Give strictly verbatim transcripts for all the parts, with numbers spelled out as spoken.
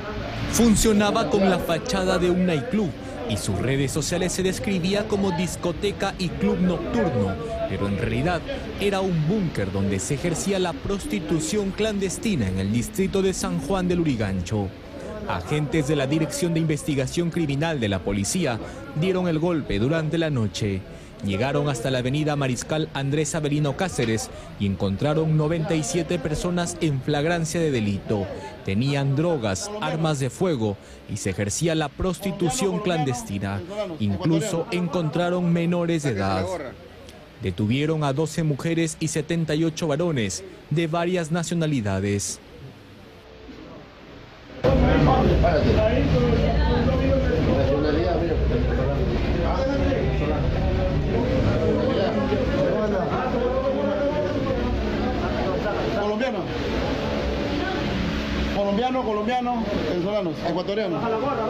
Funcionaba con la fachada de un nightclub y sus redes sociales se describía como discoteca y club nocturno, pero en realidad era un búnker donde se ejercía la prostitución clandestina en el distrito de San Juan del Lurigancho. Agentes de la Dirección de Investigación Criminal de la policía dieron el golpe durante la noche. Llegaron hasta la avenida Mariscal Andrés Avelino Cáceres y encontraron noventa y siete personas en flagrancia de delito. Tenían drogas, armas de fuego y se ejercía la prostitución clandestina. Incluso encontraron menores de edad. Detuvieron a doce mujeres y setenta y ocho varones de varias nacionalidades. Colombiano, colombiano, colombiano, venezolanos, ecuatorianos.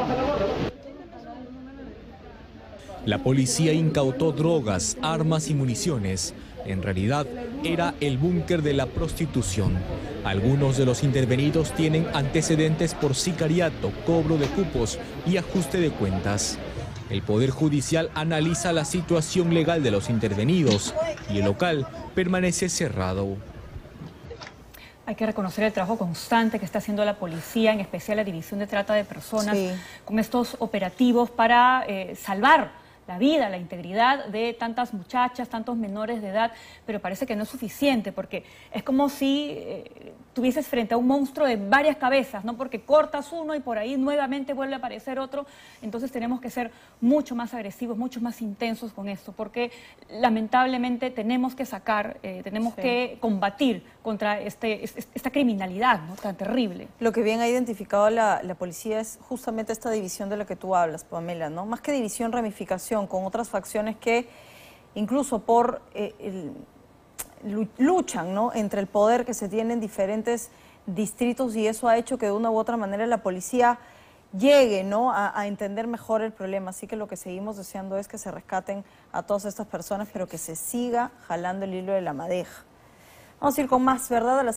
La policía incautó drogas, armas y municiones. En realidad, era el búnker de la prostitución. Algunos de los intervenidos tienen antecedentes por sicariato, cobro de cupos y ajuste de cuentas. El Poder Judicial analiza la situación legal de los intervenidos y el local permanece cerrado. Hay que reconocer el trabajo constante que está haciendo la policía, en especial la División de Trata de Personas, sí, con estos operativos para eh, salvar la vida, la integridad de tantas muchachas, tantos menores de edad, pero parece que no es suficiente, porque es como si eh, tuvieses frente a un monstruo de varias cabezas, ¿no? Porque cortas uno y por ahí nuevamente vuelve a aparecer otro. Entonces tenemos que ser mucho más agresivos, mucho más intensos con esto, porque lamentablemente tenemos que sacar, eh, tenemos sí. que combatir contra este, esta criminalidad, ¿no? Tan terrible. Lo que bien ha identificado la, la policía es justamente esta división de la que tú hablas, Pamela, ¿no? Más que división, ramificación, con otras facciones que incluso por eh, el, luchan, ¿no?, entre el poder que se tiene en diferentes distritos, y eso ha hecho que de una u otra manera la policía llegue, ¿no?, a, a entender mejor el problema. Así que lo que seguimos deseando es que se rescaten a todas estas personas, pero que se siga jalando el hilo de la madeja. Vamos a ir con más, ¿verdad?